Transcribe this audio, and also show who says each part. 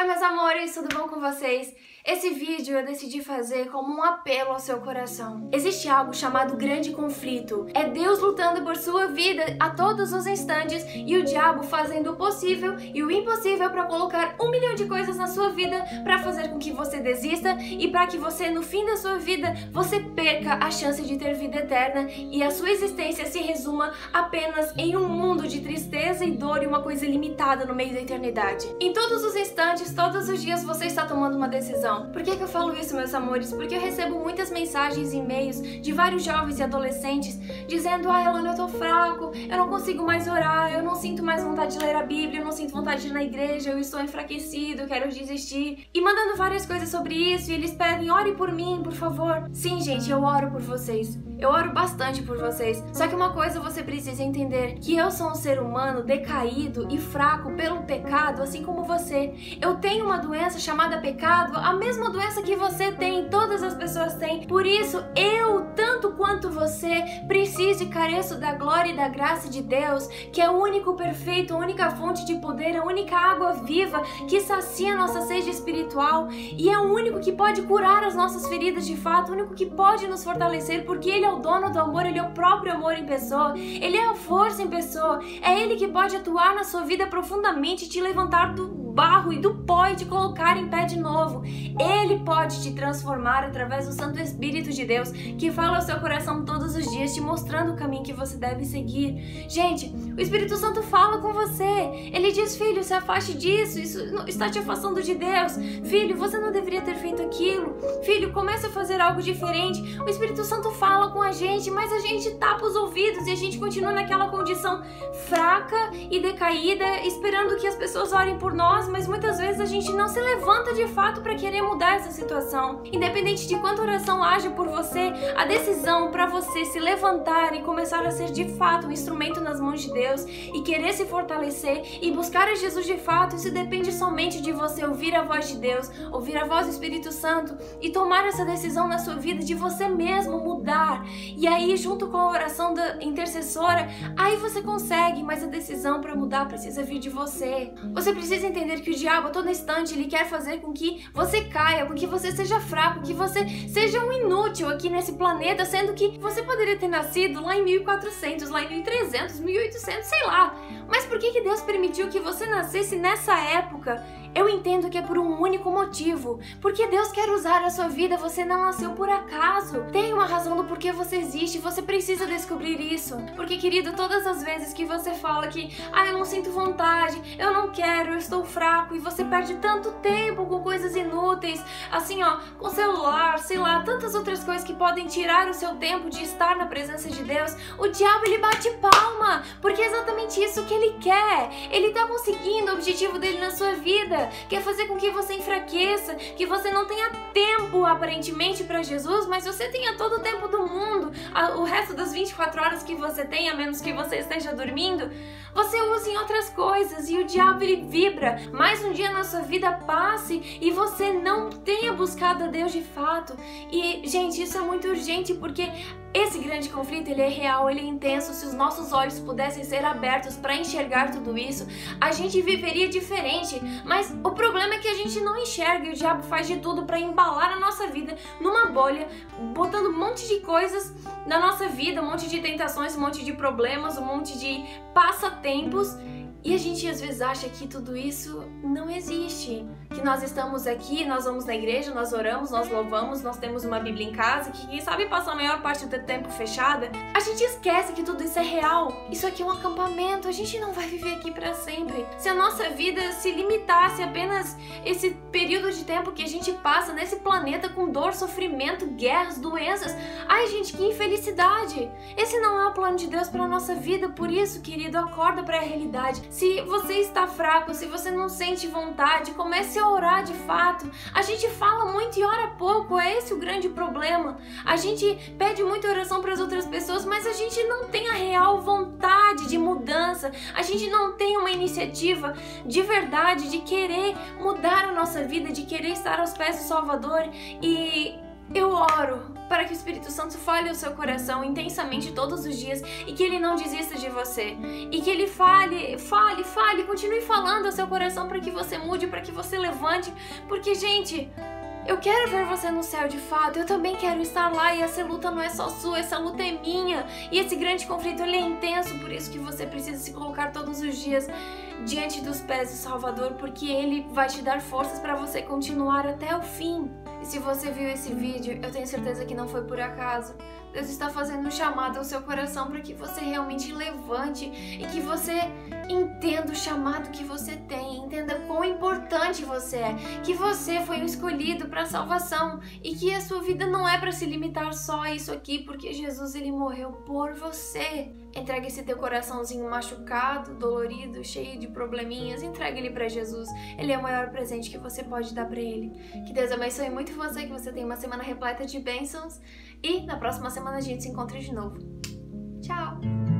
Speaker 1: Oi, meus amores, tudo bom com vocês? Esse vídeo eu decidi fazer como um apelo ao seu coração. Existe algo chamado grande conflito. É Deus lutando por sua vida a todos os instantes e o diabo fazendo o possível e o impossível para colocar 1 milhão de coisas na sua vida para fazer com que você desista e para que você, no fim da sua vida, você perca a chance de ter vida eterna e a sua existência se resuma apenas em um mundo de tristeza e dor e uma coisa limitada no meio da eternidade. Em todos os instantes, todos os dias você está tomando uma decisão. Por que eu falo isso, meus amores? Porque eu recebo muitas mensagens e e-mails de vários jovens e adolescentes dizendo: ah, Elana, eu tô fraco, eu não consigo mais orar, eu não sinto mais vontade de ler a Bíblia, eu não sinto vontade de ir na igreja, eu estou enfraquecido, eu quero desistir. E mandando várias coisas sobre isso, e eles pedem: ore por mim, por favor. Sim, gente, eu oro por vocês. Eu oro bastante por vocês. Só que uma coisa você precisa entender, que eu sou um ser humano decaído e fraco pelo pecado, assim como você. Eu tenho uma doença chamada pecado, a mesma doença que você tem, todas as pessoas têm. Por isso, eu, tanto quanto você, preciso e careço da glória e da graça de Deus, que é o único perfeito, a única fonte de poder, a única água viva que sacia nossa sede espiritual e é o único que pode curar as nossas feridas de fato, o único que pode nos fortalecer, porque Ele é o dono do amor, Ele é o próprio amor em pessoa, Ele é a força em pessoa, é Ele que pode atuar na sua vida profundamente e te levantar do barro e do pó e te colocar em pé de novo. Ele pode te transformar através do Santo Espírito de Deus, que fala ao seu coração todos os dias, te mostrando o caminho que você deve seguir. Gente, o Espírito Santo fala com você. Ele diz: filho, se afaste disso, isso está te afastando de Deus. Filho, você não deveria ter feito aquilo. Filho, comece a fazer algo diferente. O Espírito Santo fala com a gente, mas a gente tapa os ouvidos e a gente continua naquela condição fraca e decaída, esperando que as pessoas orem por nós, mas muitas vezes a gente não se levanta de fato para querer mudar essa situação. Independente de quanta oração haja por você, a decisão para você se levantar e começar a ser de fato um instrumento nas mãos de Deus e querer se fortalecer e buscar a Jesus de fato, isso depende somente de você ouvir a voz de Deus, ouvir a voz do Espírito Santo e tomar essa decisão na sua vida de você mesmo mudar. E aí, junto com a oração da intercessora, aí você consegue, mas a decisão para mudar precisa vir de você. Você precisa entender que o diabo, a todo instante, ele quer fazer com que você caia, com que você seja fraco, que você seja um inútil aqui nesse planeta, sendo que você poderia ter nascido lá em 1400, lá em 1300, 1800, sei lá. Mas por que Deus permitiu que você nascesse nessa época? Eu entendo que é por um único motivo. Porque Deus quer usar a sua vida, você não nasceu por acaso. Tem uma razão do porquê você existe, você precisa descobrir isso. Porque, querido, todas as vezes que você fala que eu não sinto vontade, eu não quero, eu estou fraco, e você perde tanto tempo com coisas inúteis, assim ó, com celular, sei lá, tantas outras coisas que podem tirar o seu tempo de estar na presença de Deus, o diabo, ele bate palma, porque é exatamente isso que ele quer. Ele tá conseguindo o objetivo dele na sua vida, quer fazer com que você enfraqueça, que você não tenha tempo aparentemente para Jesus, mas você tenha todo o tempo do mundo, o resto das 24 horas que você tem, a menos que você esteja dormindo, você usa em outras coisas e o diabo, ele vibra. Mais um dia na sua vida passe e você não tenha buscado a Deus de fato. E, gente, isso é muito urgente, porque esse grande conflito, ele é real, ele é intenso. Se os nossos olhos pudessem ser abertos para enxergar tudo isso, a gente viveria diferente. Mas o problema é que a gente não enxerga e o diabo faz de tudo para embalar a nossa vida numa bolha, botando um monte de coisas na nossa vida, um monte de tentações, um monte de problemas, um monte de passatempos. E a gente às vezes acha que tudo isso não existe, que nós estamos aqui, nós vamos na igreja, nós oramos, nós louvamos, nós temos uma Bíblia em casa, que quem sabe passa a maior parte do tempo fechada. A gente esquece que tudo isso é real. Isso aqui é um acampamento, a gente não vai viver aqui para sempre. Se a nossa vida se limitasse apenas esse período de tempo que a gente passa nesse planeta com dor, sofrimento, guerras, doenças, ai gente, que infelicidade. Esse não é o plano de Deus para nossa vida. Por isso, querido, acorda para a realidade. Se você está fraco, se você não sente vontade, comece a orar de fato. A gente fala muito e ora pouco, é esse o grande problema. A gente pede muita oração para as outras pessoas, mas a gente não tem a real vontade de mudança. A gente não tem uma iniciativa de verdade, de querer mudar a nossa vida, de querer estar aos pés do Salvador. E Eu oro para que o Espírito Santo fale ao seu coração intensamente todos os dias e que ele não desista de você. E que ele fale, continue falando ao seu coração para que você mude, para que você levante. Porque, gente, eu quero ver você no céu de fato, eu também quero estar lá e essa luta não é só sua, essa luta é minha. E esse grande conflito, ele é intenso, por isso que você precisa se colocar todos os dias diante dos pés do Salvador, porque ele vai te dar forças para você continuar até o fim. E se você viu esse vídeo, eu tenho certeza que não foi por acaso. Deus está fazendo um chamado ao seu coração para que você realmente levante e que você entenda o chamado que você tem, entenda quão importante você é, que você foi um escolhido para a salvação e que a sua vida não é para se limitar só a isso aqui, porque Jesus, ele morreu por você. Entrega esse teu coraçãozinho machucado, dolorido, cheio de probleminhas, entrega ele para Jesus. Ele é o maior presente que você pode dar para ele. Que Deus abençoe muito você, que você tenha uma semana repleta de bênçãos e na próxima semana a gente se encontra de novo. Tchau!